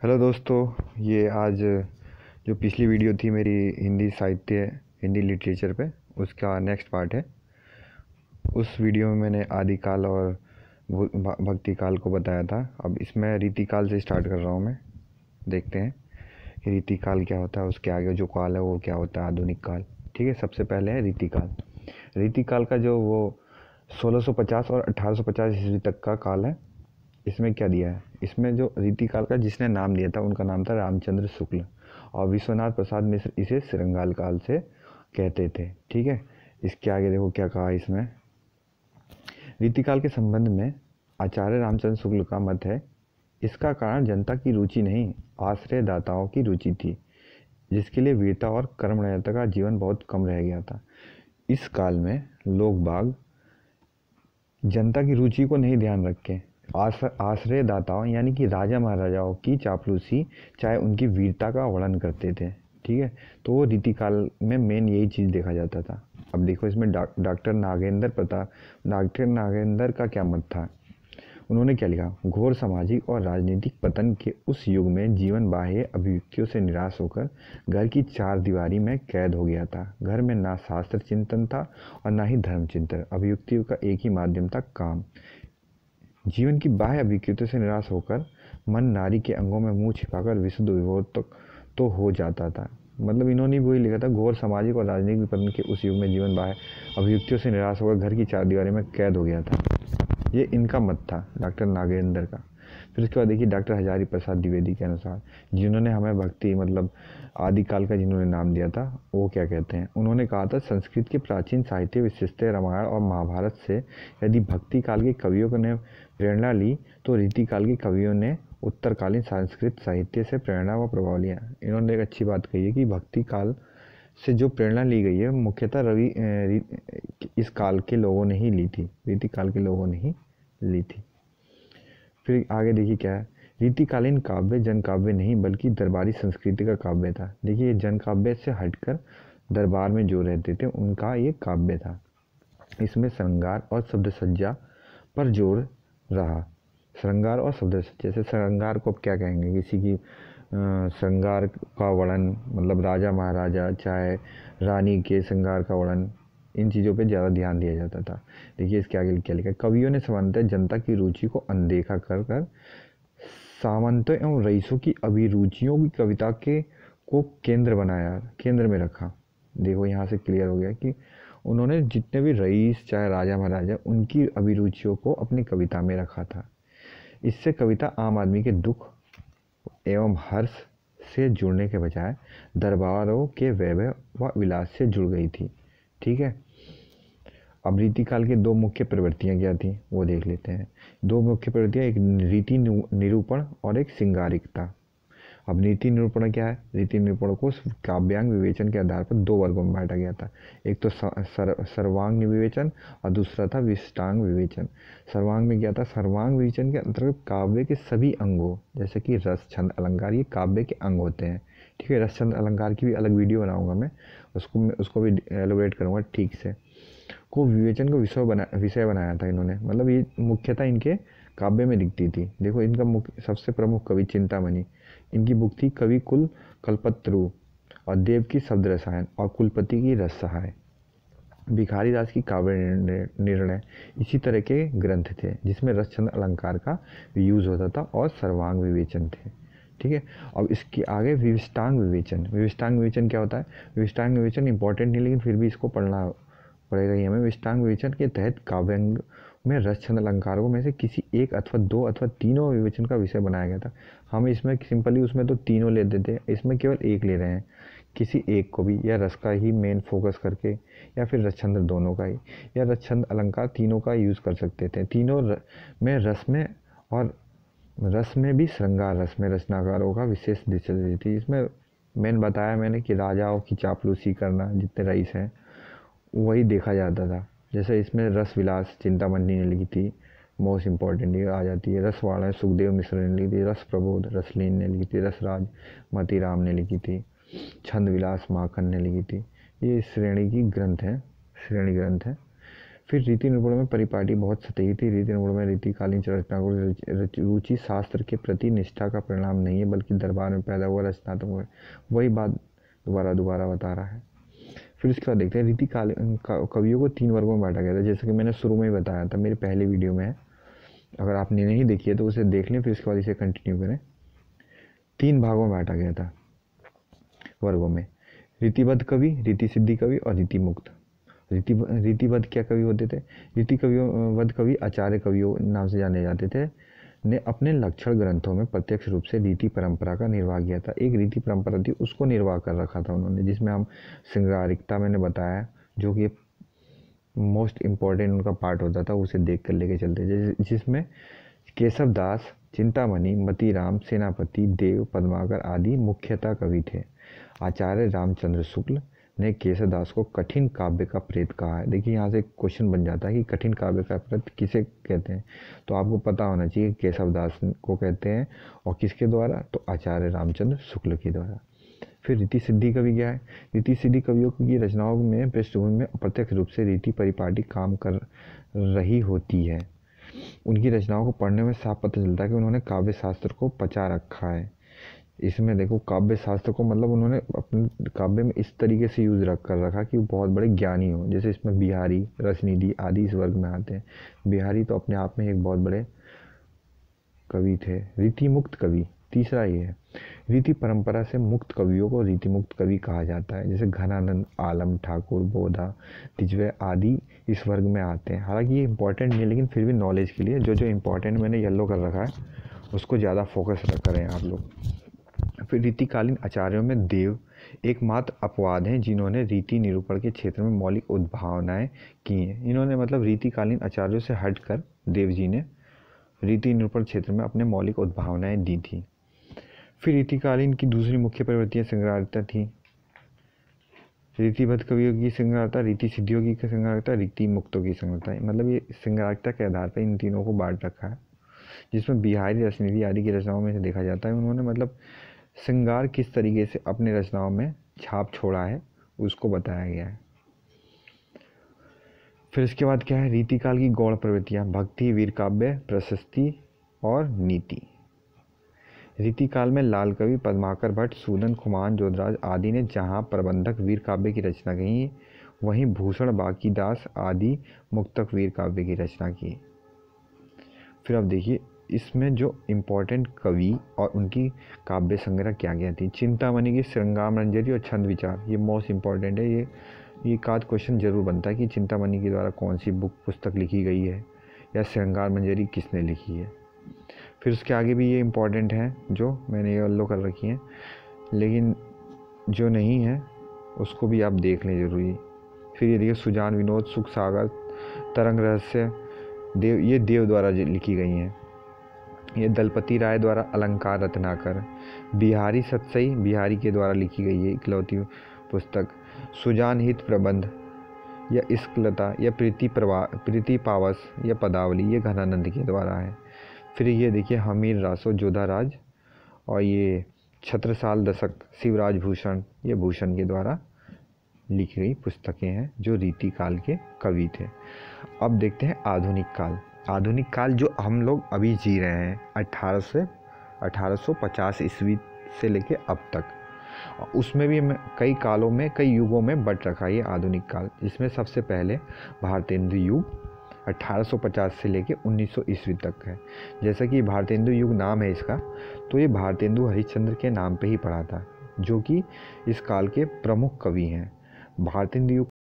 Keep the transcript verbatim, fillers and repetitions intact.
Hello दोस्तों, ये आज जो पिछली वीडियो थी मेरी हिंदी साहित्य हिंदी लिटरेचर पे, उसका नेक्स्ट पार्ट है। उस वीडियो में मैंने आदिकाल और भु- भ- भक्ति काल को बताया था। अब इसमें रीतिकाल से स्टार्ट कर रहा हूँ मैं। देखते हैं कि रीतिकाल क्या होता है, उसके आगे जो काल है वो क्या होता है, आधुनिक काल। ठीक है, सबसे पहले है रीतिकाल। रीतिकाल का जो वो सोलह सौ पचास और अठारह सौ पचास ईस्वी तक का काल है। इसमें क्या दिया है, इसमें जो रीतिकाल का जिसने नाम दिया था उनका नाम था रामचंद्र शुक्ल, और विश्वनाथ प्रसाद मिश्र इसे श्रृंगाल काल से कहते थे। ठीक है, इसके आगे देखो क्या कहा इसमें। रीतिकाल के संबंध में आचार्य रामचंद्र शुक्ल का मत है, इसका कारण जनता की रुचि नहीं, आश्रयदाताओं की रुचि थी, जिसके लिए वीरता और कर्मण्यता का जीवन बहुत कम रह गया था। इस काल में लोग बाग जनता की रुचि को नहीं ध्यान रखें, आश्रयदाताओं यानी कि राजा महाराजाओं की चापलूसी चाहे उनकी वीरता का वर्णन करते थे। ठीक है, तो वो रीतिकाल में मेन यही चीज़ देखा जाता था। अब देखो इसमें डा, डॉक्टर नागेंद्र प्रताप डॉक्टर नागेंद्र का क्या मत था। उन्होंने क्या लिखा, घोर सामाजिक और राजनीतिक पतन के उस युग में जीवन बाह्य अभिव्यक्तियों से निराश होकर घर की चार दीवारी में कैद हो गया था। घर में ना शास्त्र चिंतन था और ना ही धर्म चिंतन, अभिव्यक्तियों का एक ही माध्यम था, काम। जीवन की बाह्य अभिव्यक्तियों से निराश होकर मन नारी के अंगों में मुंह छिपाकर विशुद्ध विभोर तक तो हो जाता था। मतलब इन्होंने भी वही लिखा था, घोर सामाजिक और राजनीतिक विपन्न के उस युग में जीवन बाह्य अभिव्यक्तियों से निराश होकर घर की चार दीवारी में कैद हो गया था। ये इनका मत था, डॉक्टर नागेंद्र का। फिर उसके बाद देखिए डॉक्टर हजारी प्रसाद द्विवेदी के अनुसार, जिन्होंने हमें भक्ति मतलब आदिकाल का जिन्होंने नाम दिया था, वो क्या कहते हैं। उन्होंने कहा था, संस्कृत के प्राचीन साहित्य विशेषतः रामायण और महाभारत से यदि भक्ति काल के कवियों ने प्रेरणा ली तो रीतिकाल के कवियों ने उत्तरकालीन संस्कृत साहित्य से प्रेरणा व प्रभाव लिया। इन्होंने एक अच्छी बात कही है कि भक्ति काल से जो प्रेरणा ली गई है मुख्यतः रवि इस काल के लोगों ने ही ली थी, रीतिकाल के लोगों ने ही ली थी। फिर आगे देखिए क्या है, रीतिकालीन काव्य जन काव्य नहीं बल्कि दरबारी संस्कृति का काव्य था। देखिए ये जन काव्य से हटकर दरबार में जो रहते थे उनका ये काव्य था। इसमें श्रृंगार और शब्द सज्जा पर जोर रहा। श्रृंगार और शब्द सज्जा, जैसे श्रृंगार को अब क्या कहेंगे, किसी की श्रृंगार का वर्णन, मतलब राजा महाराजा चाहे रानी के श्रृंगार का वर्णन, इन चीज़ों पे ज़्यादा ध्यान दिया जाता था। देखिए इसके आगे क्या लिखा है, कवियों ने सामान्यतः जनता की रुचि को अनदेखा कर कर सामंतों एवं रईसों की अभिरुचियों की कविता के को केंद्र बनाया, केंद्र में रखा। देखो यहाँ से क्लियर हो गया कि उन्होंने जितने भी रईस चाहे राजा महाराजा उनकी अभिरुचियों को अपनी कविता में रखा था। इससे कविता आम आदमी के दुख एवं हर्ष से जुड़ने के बजाय दरबारों के वैभव व विलास से जुड़ गई थी। ठीक है, अब रीतिकाल की दो मुख्य प्रवृत्तियां क्या थी वो देख लेते हैं। दो मुख्य प्रवृत्तियां, एक रीति निरूपण और एक श्रृंगारिकता। अब रीति निरूपण क्या है, रीति निरूपण को काव्यांग विवेचन के आधार पर दो वर्गों में बांटा गया था। एक तो सर, सर्वांग विवेचन और दूसरा था विशिष्टांग विवेचन। सर्वांग में क्या था, सर्वांग विवेचन के अंतर्गत काव्य के सभी अंगों जैसे कि रस छंद अलंकार, ये काव्य के अंग होते हैं। ठीक है, रस छंद अलंकार की भी अलग वीडियो बनाऊंगा मैं, उसको मैं उसको भी एलोबरेट करूँगा ठीक से। को विवेचन को विषय बना विषय बनाया था इन्होंने, मतलब ये मुख्यतः इनके काव्य में दिखती थी। देखो इनका मुख्य सबसे प्रमुख कवि चिंतामणि, इनकी बुक थी कवि कुल कल्पत्रु, और देव की शब्द रसायन और कुलपति की रस सहाय। भिखारी दास की काव्य निर्णय इसी तरह के ग्रंथ थे जिसमें रसचंद अलंकार का यूज होता था और सर्वांग विवेचन थे। ठीक है, अब इसके आगे विशिष्टांग विवेचन। विशिष्टांग विवेचन क्या होता है, विशिष्टांग विवेचन इंपॉर्टेंट नहीं लेकिन फिर भी इसको पढ़ना पड़ेगा ही हमें। विशिष्टांग विवेचन के तहत काव्यांग में रस छंद अलंकारों में से किसी एक अथवा दो अथवा तीनों विवेचन का विषय बनाया गया था। हम इसमें सिंपली उसमें तो तीनों लेते थे, इसमें केवल एक ले रहे हैं, किसी एक को भी, या रस का ही मेन फोकस करके या फिर रस छंद दोनों का ही, या रस छंद अलंकार तीनों का यूज़ कर सकते थे। तीनों में रस में और रस में भी श्रृंगार रस में रचनाकारों का विशेष दिलचस्पी थी। इसमें मैंने बताया मैंने कि राजाओं की चापलूसी करना, जितने रईस हैं वही देखा जाता था। जैसे इसमें रस विलास चिंतामणि ने लिखी थी, मोस्ट इम्पॉर्टेंट ये आ जाती है। रसवाड़ा सुखदेव मिश्र ने लिखी थी, रस प्रबोध रसलीन ने लिखी थी, रसराज मतीराम ने लिखी थी, छंद विलास माखन ने लिखी थी। ये श्रेणी की ग्रंथ है, श्रेणी ग्रंथ है। फिर रीति निरूपण में परिपाटी बहुत सतही थी। रीति निरूपण में रीतिकालीन रचना को रुचि शास्त्र के प्रति निष्ठा का परिणाम नहीं है, बल्कि दरबार में पैदा हुआ रचनात्मक, वही बात दोबारा दोबारा बता रहा है। फिर उसके बाद देखते हैं रीतिकालीन कवियों को तीन वर्गों में बांटा गया था, जैसे कि मैंने शुरू में ही बताया था मेरे पहले वीडियो में। अगर आपने नहीं देखी है तो उसे देख लें, फिर उसके बाद इसे कंटिन्यू करें। तीन भागों में बांटा गया था वर्गों में, रीतिबद्ध कवि, रीति सिद्धि कवि और रीति मुक्त। रीति रीतिबद्ध क्या कवि होते थे? रीति कवियों बद्ध कवि आचार्य कवियों नाम से जाने जाते थे, ने अपने लक्षण ग्रंथों में प्रत्यक्ष रूप से रीति परंपरा का निर्वाह किया था। एक रीति परंपरा थी, उसको निर्वाह कर रखा था उन्होंने, जिसमें हम श्रृंगारिकता मैंने बताया, जो कि मोस्ट इम्पॉर्टेंट उनका पार्ट होता था, उसे देख कर लेके चलते थे, जिसमें केशव दास, चिंतामणि, मतीराम, सेनापति, देव, पद्माकर आदि मुख्यतः कवि थे। आचार्य रामचंद्र शुक्ल ने केशव दास को कठिन काव्य का प्रेत कहा है। देखिए यहाँ से क्वेश्चन बन जाता है कि कठिन काव्य का प्रेत किसे कहते हैं, तो आपको पता होना चाहिए केशव दास को कहते हैं, और किसके द्वारा? तो आचार्य रामचंद्र शुक्ल के द्वारा। फिर रीति सिद्धि कवि क्या है? रीति सिद्धि कवियों की रचनाओं में पृष्ठभूमि में अप्रत्यक्ष रूप से रीति परिपाटी काम कर रही होती है। उनकी रचनाओं को पढ़ने में साफ पता चलता है कि उन्होंने काव्य शास्त्र को पचा रखा है। इसमें देखो काव्य शास्त्र को मतलब उन्होंने अपने काव्य में इस तरीके से यूज रख कर रखा कि वो बहुत बड़े ज्ञानी हो। जैसे इसमें बिहारी, रसनिधि आदि इस वर्ग में आते हैं। बिहारी तो अपने आप में एक बहुत बड़े कवि थे। रीति मुक्त कवि तीसरा ये है। रीति परंपरा से मुक्त कवियों को रीति मुक्त कवि कहा जाता है। जैसे घनानंद, आलम, ठाकुर, बोधा, तिजवे आदि इस वर्ग में आते हैं। हालांकि ये इंपॉर्टेंट नहीं है, लेकिन फिर भी नॉलेज के लिए जो जो इम्पोर्टेंट मैंने येलो कर रखा है उसको ज़्यादा फोकस करें आप लोग। फिर रीतिकालीन आचार्यों में देव एकमात्र अपवाद हैं जिन्होंने रीति निरूपण के क्षेत्र में मौलिक उद्भावनाएं की हैं। इन्होंने मतलब रीतिकालीन आचार्यों से हटकर देव जी ने रीति निरूपण क्षेत्र में अपने मौलिक उद्भावनाएं दी थी। फिर रीतिकालीन की दूसरी मुख्य प्रवृत्तियां श्रृंगारिकता थी। रीतिबद्ध कवियों की श्रृंगारिकता, रीति सिद्धियों की श्रृंगारिकता, रीति मुक्तों की श्रृंगारिकता, मतलब ये श्रृंगारिकता के आधार पर इन तीनों को बांट रखा है, जिसमें बिहारी, रसनिधि आदि की रचनाओं में से देखा जाता है उन्होंने मतलब श्रृंगार किस तरीके से अपने रचनाओं में छाप छोड़ा है उसको बताया गया है। फिर इसके बाद क्या है? रीतिकाल की गौण प्रवृत्तियां, भक्ति, वीर काव्य, प्रशस्ति और नीति। रीतिकाल में लाल कवि, पद्माकर भट्ट, सूदन, खुमान, जोधराज आदि ने जहां प्रबंधक वीर काव्य की रचना की, वहीं भूषण, बांकीदास आदि मुक्तक वीर काव्य की रचना की। फिर अब देखिए इसमें जो इम्पोर्टेंट कवि और उनकी काव्य संग्रह क्या क्या थी। चिंतामणि की श्रृंगार मंजरी और छंद विचार, ये मोस्ट इम्पॉर्टेंट है। ये ये एक आध क्वेश्चन जरूर बनता है कि चिंतामणि के द्वारा कौन सी बुक पुस्तक लिखी गई है या श्रृंगार मंजरी किसने लिखी है। फिर उसके आगे भी ये इम्पॉर्टेंट है जो मैंने येलो कर रखी हैं, लेकिन जो नहीं है उसको भी आप देख लें जरूरी। फिर ये देखिए सुजान विनोद, सुख सागर, तरंग रहस्य, देव, ये देव द्वारा लिखी गई हैं। ये दलपति राय द्वारा अलंकार रत्नाकर, बिहारी सतसई बिहारी के द्वारा लिखी गई है इकलौती पुस्तक। सुजान हित प्रबंध या इश्कलता या प्रीति प्रवा प्रीति पावस या पदावली, ये घनानंद के द्वारा है। फिर ये देखिए हमीर रासो जोधाराज, और ये छत्रसाल दशक शिवराज भूषण, ये भूषण के द्वारा लिखी गई पुस्तकें हैं जो रीति काल के कवि थे। अब देखते हैं आधुनिक काल। आधुनिक काल जो हम लोग अभी जी रहे हैं अठारह से अठारह सौ पचास ईस्वी से लेके अब तक, उसमें भी कई कालों में कई युगों में बट रखा है ये आधुनिक काल। इसमें सबसे पहले भारतेंदु युग अठारह सौ पचास से लेके उन्नीस सौ ईस्वी तक है। जैसा कि भारतेंदु युग नाम है इसका, तो ये भारतेंदु हरिश्चंद्र के नाम पे ही पड़ा था, जो कि इस काल के प्रमुख कवि हैं। भारतेंदु युग